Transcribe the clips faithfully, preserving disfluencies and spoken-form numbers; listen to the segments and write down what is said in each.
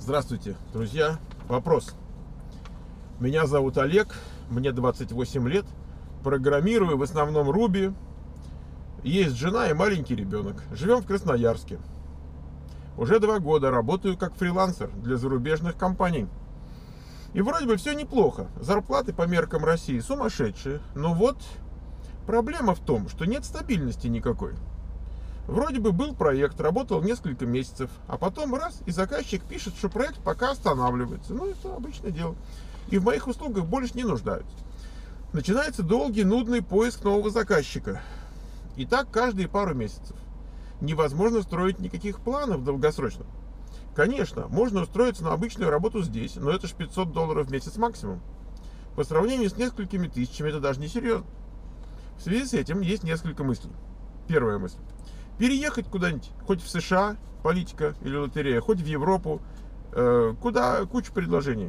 Здравствуйте, друзья. Вопрос. Меня зовут Олег, мне двадцать восемь лет, программирую в основном Ruby. Есть жена и маленький ребенок. Живем в Красноярске. Уже два года работаю как фрилансер для зарубежных компаний. И вроде бы все неплохо. Зарплаты по меркам России сумасшедшие. Но вот проблема в том, что нет стабильности никакой. Вроде бы был проект, работал несколько месяцев, а потом раз, и заказчик пишет, что проект пока останавливается. Ну, это обычное дело. И в моих услугах больше не нуждаются. Начинается долгий, нудный поиск нового заказчика. И так каждые пару месяцев. Невозможно строить никаких планов долгосрочно. Конечно, можно устроиться на обычную работу здесь, но это ж пятьсот долларов в месяц максимум. По сравнению с несколькими тысячами это даже не серьезно. В связи с этим есть несколько мыслей. Первая мысль. Переехать куда-нибудь, хоть в США, политика или лотерея, хоть в Европу, э, куда куча предложений.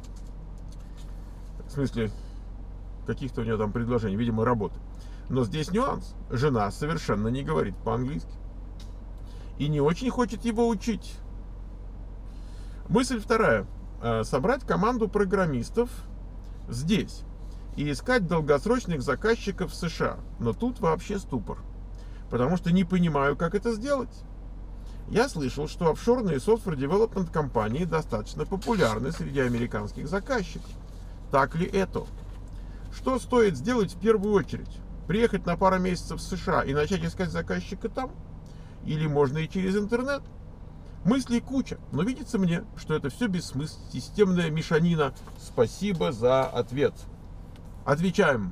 В смысле, каких-то у нее там предложений, видимо, работы. Но здесь нюанс. Жена совершенно не говорит по-английски. И не очень хочет его учить. Мысль вторая. Э, собрать команду программистов здесь и искать долгосрочных заказчиков в США. Но тут вообще ступор. Потому что не понимаю, как это сделать. Я слышал, что офшорные software development компании достаточно популярны среди американских заказчиков. Так ли это? Что стоит сделать в первую очередь? Приехать на пару месяцев в США и начать искать заказчика там? Или можно и через интернет? Мыслей куча, но видится мне, что это все бессмысленно, системная мешанина. Спасибо за ответ. Отвечаем.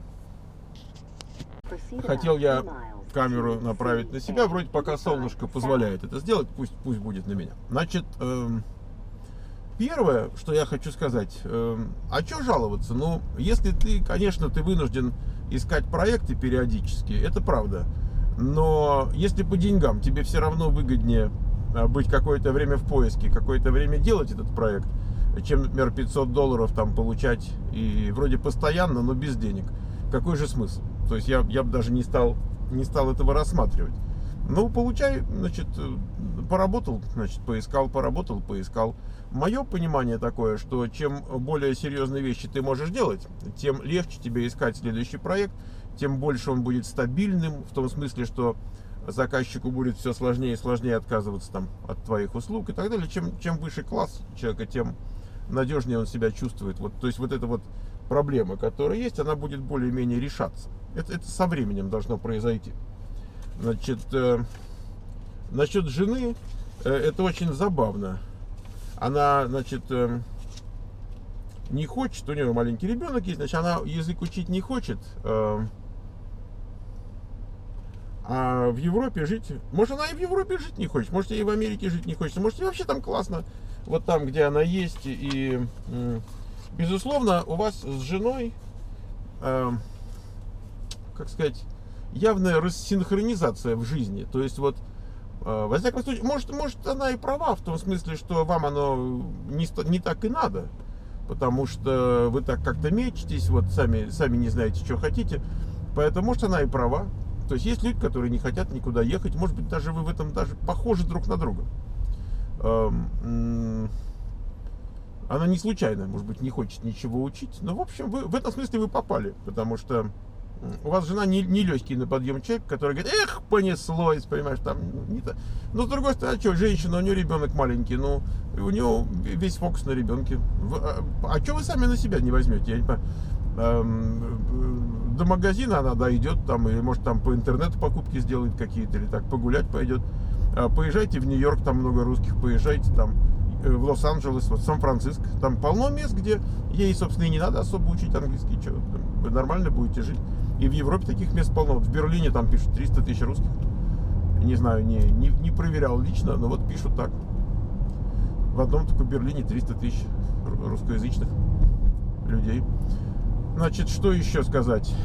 Хотел я камеру направить на себя, вроде пока солнышко позволяет это сделать, пусть, пусть будет на меня. Значит, эм, первое, что я хочу сказать, эм, а что жаловаться? Ну, если ты, конечно, ты вынужден искать проекты периодически, это правда. Но если по деньгам тебе все равно выгоднее быть какое-то время в поиске, какое-то время делать этот проект, чем, например, пятьсот долларов там получать и вроде постоянно, но без денег. Какой же смысл? То есть я, я бы даже не стал, не стал этого рассматривать. Ну, получай, значит, поработал, значит, поискал, поработал, поискал. Мое понимание такое, что чем более серьезные вещи ты можешь делать, тем легче тебе искать следующий проект, тем больше он будет стабильным, в том смысле, что заказчику будет все сложнее и сложнее отказываться там от твоих услуг и так далее. Чем, чем выше класс человека, тем надежнее он себя чувствует. Вот, то есть вот эта вот проблема, которая есть, она будет более-менее решаться. Это, это со временем должно произойти. Значит, э, насчет жены, э, это очень забавно. Она, значит, э, не хочет, у нее маленький ребенок есть, значит, она язык учить не хочет, э, а в Европе жить, может, она и в Европе жить не хочет, может, ей в Америке жить не хочется, может, ей вообще там классно, вот там, где она есть, и, э, безусловно, у вас с женой, э, как сказать, явная рассинхронизация в жизни. То есть вот, э, во всяком случае, может, может она и права в том смысле, что вам оно не, не так и надо, потому что вы так как-то мечетесь, вот сами, сами не знаете, что хотите. Поэтому, может, она и права. То есть есть люди, которые не хотят никуда ехать. Может быть, даже вы в этом даже похожи друг на друга. Эм, она не случайно, может быть, не хочет ничего учить. Но, в общем, вы, в этом смысле вы попали. Потому что у вас жена не, не легкий на подъем человек, который говорит, эх, понеслось, понимаешь, там не то. Но с другой стороны, а что, женщина, у нее ребенок маленький, ну, у нее весь фокус на ребенке. А, а что вы сами на себя не возьмете? Я не понимаю. Эм, до магазина она дойдет, там, или может там по интернету покупки сделает какие-то, или так погулять пойдет. А, поезжайте в Нью-Йорк, там много русских, поезжайте там в Лос-Анджелес, вот Сан-Франциско, там полно мест, где ей, собственно, и не надо особо учить английский, что вы нормально будете жить. И в Европе таких мест полно. Вот в Берлине там пишут триста тысяч русских. Не знаю, не, не, не проверял лично, но вот пишут так. В одном только Берлине триста тысяч русскоязычных людей. Значит, что еще сказать?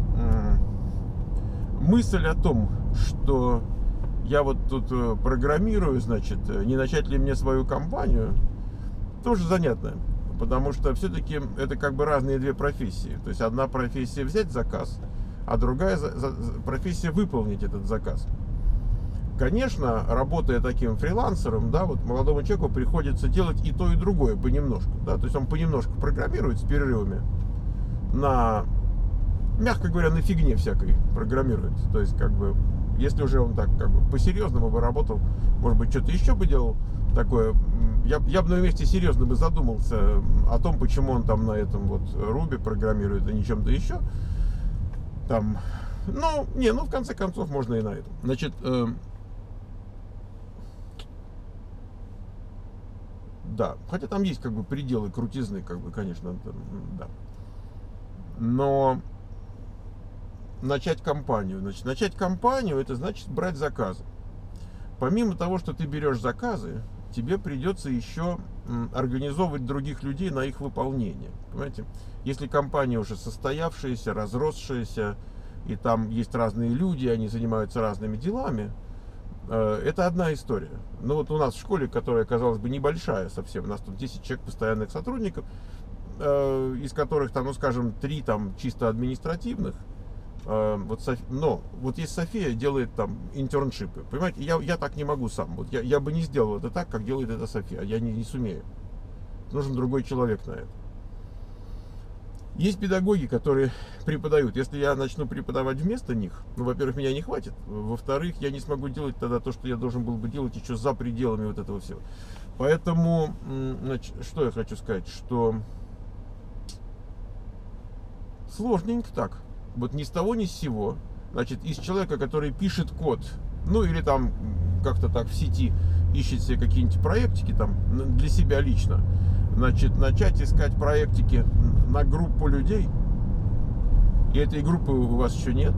Мысль о том, что я вот тут программирую, значит, не начать ли мне свою компанию, тоже занятная. Потому что все-таки это как бы разные две профессии. То есть одна профессия взять заказ, а другая профессия выполнить этот заказ. Конечно, работая таким фрилансером, да, вот молодому человеку приходится делать и то, и другое понемножку, да, то есть он понемножку программирует с перерывами на, мягко говоря, на фигне всякой программирует, то есть как бы, если уже он так как бы по-серьезному бы работал, может быть, что-то еще бы делал такое, я, я бы на его месте серьезно бы задумался о том, почему он там на этом вот Ruby программирует, а не чем-то еще, там, ну, не, ну, в конце концов, можно и на этом, значит, э, да, хотя там есть как бы пределы крутизны, как бы, конечно, там, да. Но начать кампанию, значит, начать кампанию, это значит брать заказы. Помимо того, что ты берешь заказы, тебе придется еще организовывать других людей на их выполнение. Понимаете? Если компания уже состоявшаяся, разросшаяся, и там есть разные люди, они занимаются разными делами, это одна история. Ну вот у нас в школе, которая, казалось бы, небольшая совсем, у нас тут десять человек постоянных сотрудников, из которых там, ну скажем, три там чисто административных. Вот, но вот есть София, делает там интерншипы. Понимаете, я, я так не могу сам. Вот я, я бы не сделал это так, как делает это София. Я не, не сумею. Нужен другой человек на это. Есть педагоги, которые преподают. Если я начну преподавать вместо них, ну, во-первых, меня не хватит. Во-вторых, я не смогу делать тогда то, что я должен был бы делать еще за пределами вот этого всего. Поэтому, значит, что я хочу сказать, что сложненько так. Вот ни с того, ни с сего. Значит, из человека, который пишет код, ну или там как-то так в сети ищет себе какие-нибудь проектики там для себя лично, значит, начать искать проектики на группу людей, и этой группы у вас еще нет,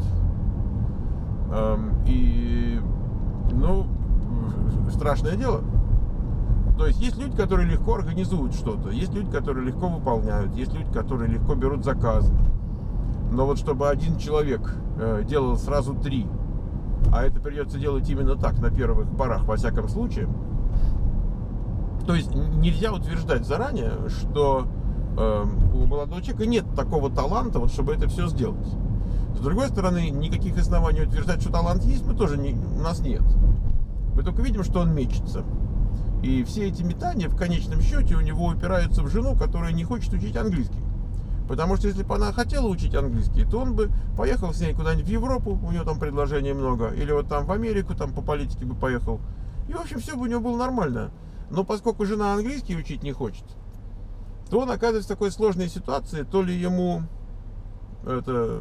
и, ну, страшное дело. То есть есть люди, которые легко организуют что-то, есть люди, которые легко выполняют, есть люди, которые легко берут заказы. Но вот чтобы один человек э, делал сразу три, а это придется делать именно так, на первых порах, во всяком случае. То есть нельзя утверждать заранее, что э, у молодого человека нет такого таланта, вот, чтобы это все сделать. С другой стороны, никаких оснований утверждать, что талант есть, мы тоже не, у нас нет. Мы только видим, что он мечется. И все эти метания в конечном счете у него упираются в жену, которая не хочет учить английский. Потому что если бы она хотела учить английский, то он бы поехал с ней куда-нибудь в Европу, у него там предложений много, или вот там в Америку, там по политике бы поехал. И, в общем, все бы у него было нормально. Но поскольку жена английский учить не хочет, то он оказывается в такой сложной ситуации, то ли ему это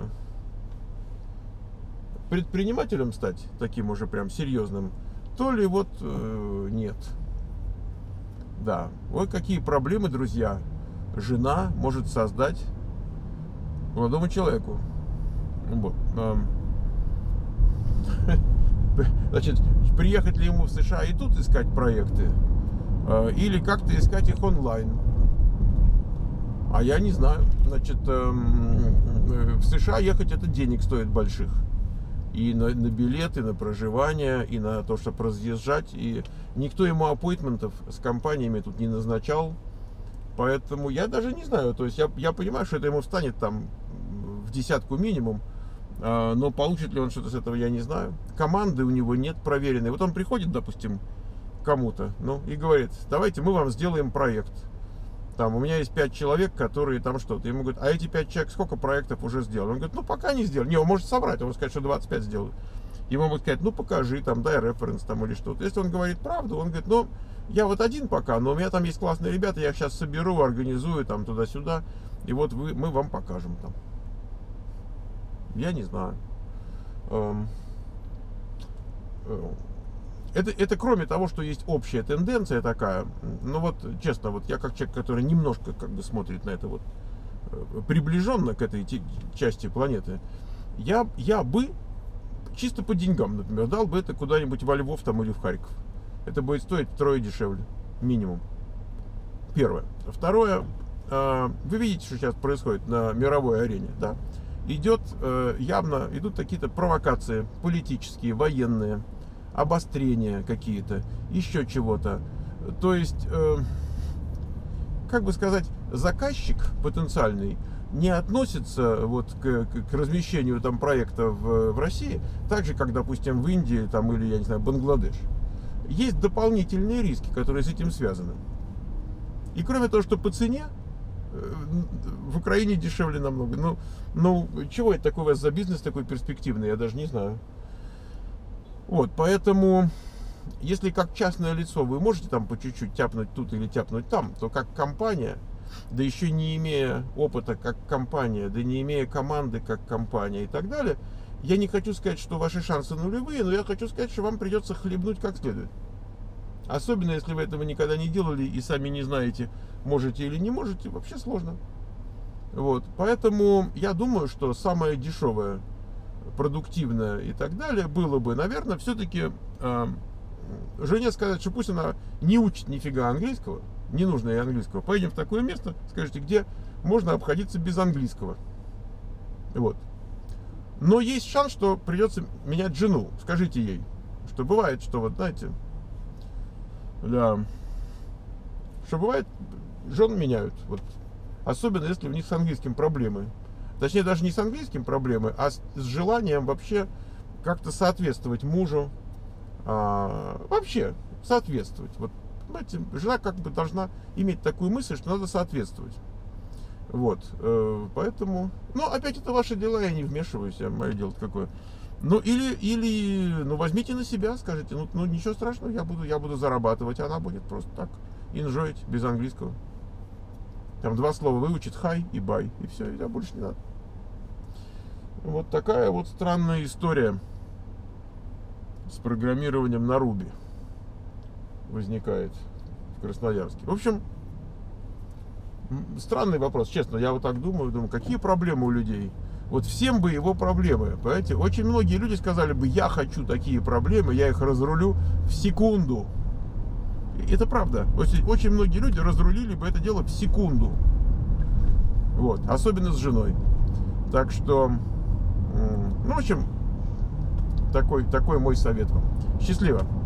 предпринимателем стать, таким уже прям серьезным, то ли вот э, нет. Да, вот какие проблемы, друзья, жена может создать молодому человеку. Вот. Значит, приехать ли ему в США и тут искать проекты, или как-то искать их онлайн. А я не знаю. Значит, в США ехать это денег стоит больших. И на, на билеты, на проживание, и на то, чтобы разъезжать. И никто ему аппоинтментов с компаниями тут не назначал. Поэтому я даже не знаю. То есть я, я понимаю, что это ему встанет там в десятку минимум. Но получит ли он что-то с этого, я не знаю. Команды у него нет проверенной. Вот он приходит, допустим, к кому-то, ну, и говорит: давайте мы вам сделаем проект. Там у меня есть пять человек, которые там что-то. Ему говорят: а эти пять человек сколько проектов уже сделали? Он говорит: ну, пока не сделали. Не, он может соврать, он может сказать, что двадцать пять сделают. Ему могут сказать: ну, покажи, там, дай референс там или что-то. Если он говорит правду, он говорит: ну, я вот один пока, но у меня там есть классные ребята, я их сейчас соберу, организую там туда-сюда, и вот вы, мы вам покажем там. Я не знаю. Это, это кроме того, что есть общая тенденция такая, ну вот, честно, вот я как человек, который немножко как бы смотрит на это вот приближенно к этой части планеты, я, я бы чисто по деньгам, например, дал бы это куда-нибудь во Львов там или в Харьков. Это будет стоить втрое дешевле, минимум. Первое. Второе, вы видите, что сейчас происходит на мировой арене, да? Идет явно, идут какие-то провокации политические, военные, обострения какие-то, еще чего-то. То есть, как бы сказать, заказчик потенциальный не относится вот к, к, к размещению там проекта в, в России, так же, как, допустим, в Индии там, или, я не знаю, Бангладеш. Есть дополнительные риски, которые с этим связаны. И кроме того, что по цене в Украине дешевле намного. Ну, ну, чего это такое у вас за бизнес такой перспективный, я даже не знаю. Вот, поэтому, если как частное лицо вы можете там по чуть-чуть тяпнуть тут или тяпнуть там, то как компания, да еще не имея опыта как компания, да не имея команды как компания и так далее, я не хочу сказать, что ваши шансы нулевые, но я хочу сказать, что вам придется хлебнуть как следует. Особенно, если вы этого никогда не делали и сами не знаете, можете или не можете, вообще сложно. Вот, поэтому я думаю, что самое дешевое, продуктивное и так далее было бы, наверное, все-таки э, жене сказать, что пусть она не учит нифига английского, не нужно ей английского, поедем в такое место, скажите, где можно обходиться без английского. Вот. Но есть шанс, что придется менять жену. Скажите ей, что бывает, что вот, знаете, да, что бывает, жен меняют, вот, особенно если у них с английским проблемы. Точнее, даже не с английским проблемы, а с, с желанием вообще как-то соответствовать мужу. А, вообще соответствовать. Вот, понимаете, жена как бы должна иметь такую мысль, что надо соответствовать. Вот, э, поэтому, ну, опять это ваши дела, я не вмешиваюсь, я мое дело какое. Ну, или, или, ну, возьмите на себя, скажите, ну, ну ничего страшного, я буду, я буду зарабатывать, она будет просто так, enjoy, без английского. Там два слова выучит, hi и bye, и все, и больше не надо. Вот такая вот странная история с программированием на Ruby возникает в Красноярске. В общем, странный вопрос, честно, я вот так думаю, думаю, какие проблемы у людей? Вот всем бы его проблемы, понимаете? Очень многие люди сказали бы, я хочу такие проблемы, я их разрулю в секунду. Это правда. Очень, очень многие люди разрулили бы это дело в секунду. Вот. Особенно с женой. Так что, ну, в общем, такой, такой мой совет вам. Счастливо.